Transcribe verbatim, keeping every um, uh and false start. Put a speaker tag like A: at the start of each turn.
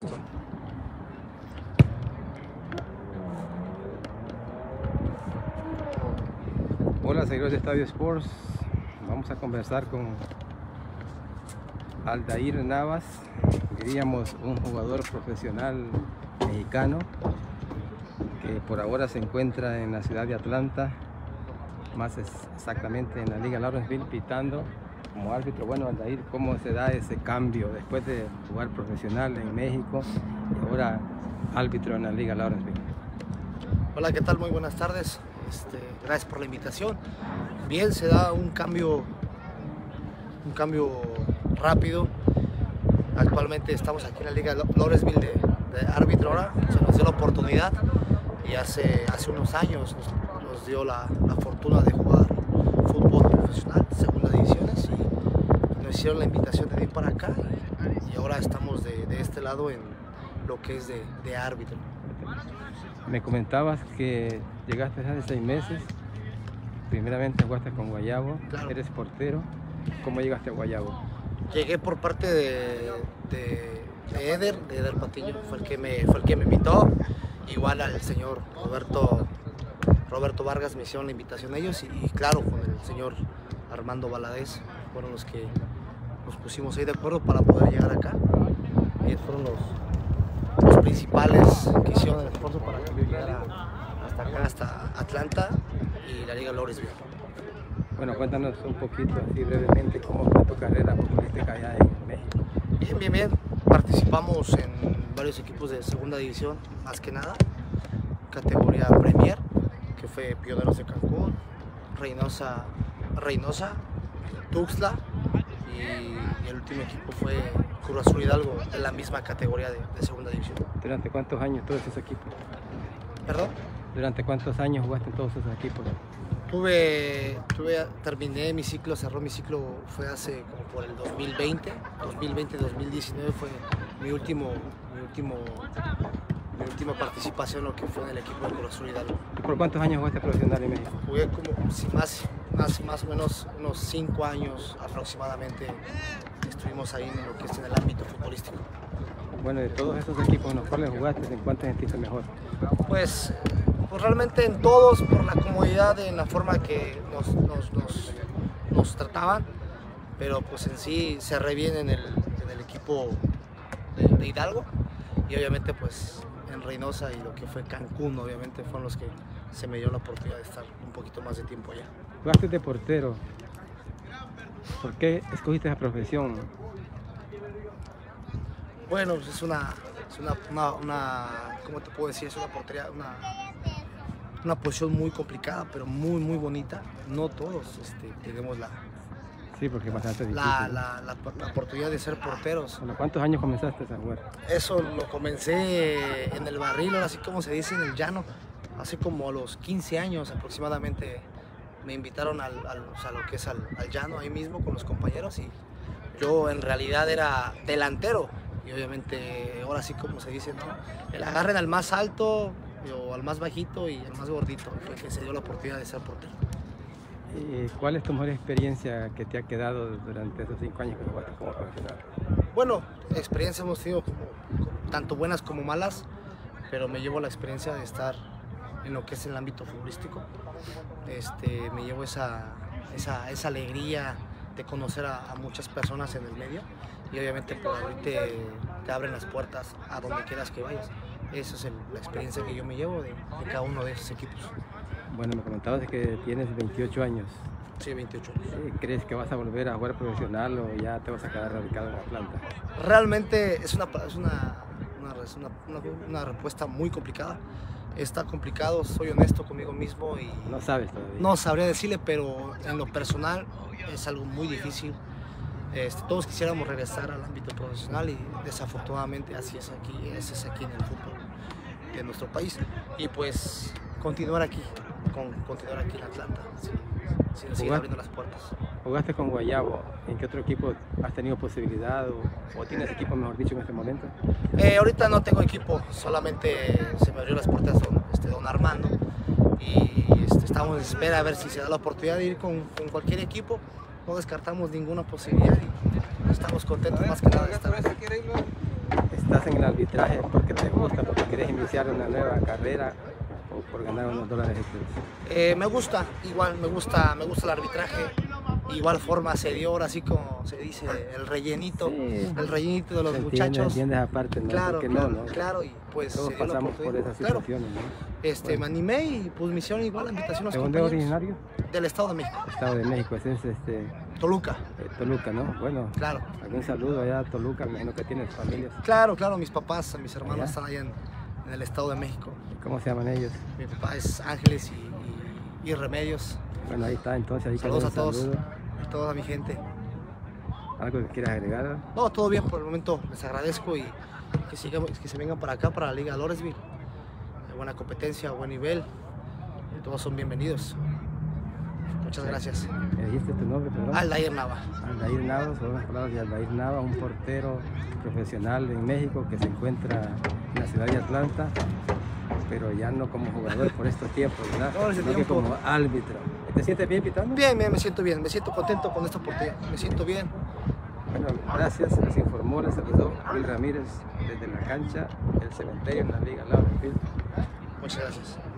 A: Hola seguidores de Estadio Sports, vamos a conversar con Aldair Navas, diríamos un jugador profesional mexicano que por ahora se encuentra en la ciudad de Atlanta, más exactamente en la Liga Lawrenceville, pitando como árbitro. Bueno, Aldair, ¿cómo se da ese cambio después de jugar profesional en México y ahora árbitro en la Liga Lawrenceville?
B: Hola, ¿qué tal? Muy buenas tardes. Este, gracias por la invitación. Bien, se da un cambio, un cambio rápido. Actualmente estamos aquí en la Liga Lawrenceville de, de árbitro ahora. Se nos dio la oportunidad y hace, hace unos años nos, nos dio la, la fortuna de jugar fútbol profesional, segunda divisiones, y nos hicieron la invitación de ir para acá y ahora estamos de, de este lado en lo que es de, de árbitro.
A: Me comentabas que llegaste hace seis meses, primeramente jugaste con Guayabo, claro. Eres portero. ¿Cómo llegaste a Guayabo?
B: Llegué por parte de, de, de Eder, de Eder Patiño, fue el que me, fue el que me invitó, igual al señor Roberto, Roberto Vargas me hicieron la invitación a ellos y, y claro, con el señor Armando Valadez fueron los que nos pusimos ahí de acuerdo para poder llegar acá. Ellos fueron los los principales que hicieron el esfuerzo para que yo llegara hasta acá, hasta Atlanta y la Liga Lawrenceville.
A: Bueno, cuéntanos un poquito, así brevemente, cómo fue tu carrera futbolística allá en México.
B: Bien, bien, bien. Participamos en varios equipos de segunda división, más que nada. Categoría Premier, que fue Pioneros de Cancún, Reynosa, Reynosa, Tuxtla y, y el último equipo fue Cruz Azul Hidalgo, de la misma categoría de, de segunda división.
A: ¿Durante cuántos años todos esos equipos?
B: ¿Perdón?
A: ¿Durante cuántos años jugaste en todos esos equipos?
B: Tuve, tuve, terminé mi ciclo, cerró mi ciclo, fue hace como por el dos mil veinte, dos mil veinte, dos mil diecinueve fue mi último, mi último, mi última participación, lo que fue en el equipo de Cruz Azul Hidalgo.
A: ¿Y por cuántos años jugaste profesional en México?
B: Jugué como, si más, más, más o menos unos cinco años aproximadamente. Estuvimos ahí en lo que es en el ámbito futbolístico.
A: Bueno, de todos esos equipos en los cuales jugaste, ¿en cuál te sentiste mejor?
B: Pues, pues realmente en todos, por la comodidad, en la forma que nos, nos, nos, nos trataban, pero pues en sí cerré bien en el, en el equipo de, de Hidalgo y obviamente pues en Reynosa y lo que fue Cancún, obviamente fueron los que se me dio la oportunidad de estar un poquito más de tiempo allá.
A: Jugaste de portero. ¿Por qué escogiste esa profesión?
B: Bueno, es una, es una, una, una, ¿cómo te puedo decir? Es una portería, una, una posición muy complicada, pero muy, muy bonita. No todos este, tenemos la,
A: sí, porque es bastante difícil,
B: la, la, la, la oportunidad de ser porteros.
A: Bueno, ¿cuántos años comenzaste a jugar?
B: Eso lo comencé en el barril, así como se dice, en el llano, hace como a los quince años aproximadamente. Me invitaron al, al, o sea, lo que es al, al llano ahí mismo con los compañeros y yo en realidad era delantero y obviamente ahora sí como se dice, ¿no? El agarren al más alto o al más bajito y al más gordito, fue que se dio la oportunidad de ser portero.
A: ¿Y cuál es tu mejor experiencia que te ha quedado durante esos cinco años que jugaste como profesional?
B: Bueno, experiencia hemos tenido como, tanto buenas como malas, pero me llevo la experiencia de estar en lo que es el ámbito futbolístico. Este, me llevo esa, esa, esa alegría de conocer a, a muchas personas en el medio y obviamente pues, te, te abren las puertas a donde quieras que vayas. Esa es el, la experiencia que yo me llevo de, de cada uno de esos equipos.
A: Bueno, me comentabas que tienes veintiocho años.
B: Sí, veintiocho años.
A: ¿Crees que vas a volver a jugar profesional o ya te vas a quedar radicado en Atlanta?
B: Realmente es una, es una, una, una, una, una respuesta muy complicada. Está complicado, soy honesto conmigo mismo y
A: no sabes todavía.
B: No sabría decirle, pero en lo personal es algo muy difícil. Este, todos quisiéramos regresar al ámbito profesional y desafortunadamente así es aquí, ese es aquí en el fútbol de nuestro país. Y pues continuar aquí, con, continuar aquí en Atlanta, sí, sí, seguir abriendo las puertas.
A: ¿Jugaste con Guayabo? ¿En qué otro equipo has tenido posibilidad o, o tienes equipo, mejor dicho, en este momento?
B: Eh, ahorita no tengo equipo, solamente se me abrió las puertas don, este, don Armando y este, estamos en espera a ver si se da la oportunidad de ir con, con cualquier equipo. No descartamos ninguna posibilidad y estamos contentos más que nada de estar.
A: estás en el arbitraje porque te gusta, porque quieres iniciar una nueva carrera o por ganar unos dólares extras?
B: Eh, me gusta, igual me gusta, me gusta el arbitraje. Igual forma se dio ahora, así como se dice, el rellenito,
A: Sí,
B: el rellenito de los
A: ¿te entiendes?
B: muchachos.
A: ¿Entiendes aparte? ¿No?
B: Claro,
A: Porque
B: claro,
A: no, ¿no?
B: claro, y pues
A: Todos
B: se dio la
A: pasamos por
B: oportunidad.
A: esas
B: Claro,
A: situaciones, ¿no?
B: este,
A: Bueno.
B: me animé y pues me hicieron igual la invitación a los
A: ¿De dónde es
B: compañeros.
A: originario?
B: Del Estado de México,
A: Estado de México, ese es este,
B: Toluca,
A: eh, Toluca, ¿no? Bueno,
B: claro.
A: algún saludo allá a Toluca, me imagino que tienes familias.
B: Claro, claro, mis papás, mis hermanos
A: Allá.
B: están allá en, en el Estado de México.
A: ¿Cómo se llaman ellos?
B: Mi papá es Ángeles y, y, y Remedios.
A: Bueno, ahí está, entonces ahí
B: Saludos a
A: queda un
B: todos,
A: saludo.
B: a toda mi gente.
A: ¿Algo que quieras agregar?
B: No, todo bien por el momento, les agradezco y que, sigamos, que se vengan para acá, para la Liga Lawrenceville. Hay buena competencia, buen nivel, y todos son bienvenidos. Muchas gracias.
A: ¿Me dijiste tu nombre, perdón?
B: Aldair Nava.
A: Aldair Nava, son las palabras de Aldair Nava, un portero profesional en México que se encuentra en la ciudad de Atlanta, pero ya no como jugador por estos tiempos, ¿verdad?
B: No, ese
A: Sino que
B: tiempo.
A: como árbitro. ¿Te sientes bien pitando?
B: Bien, bien, me siento bien, me siento contento con esta oportunidad, me siento bien.
A: Bueno, gracias. Les informó, les saludó Will Ramírez desde la cancha del cementerio en la Liga Lawrenceville.
B: Muchas gracias.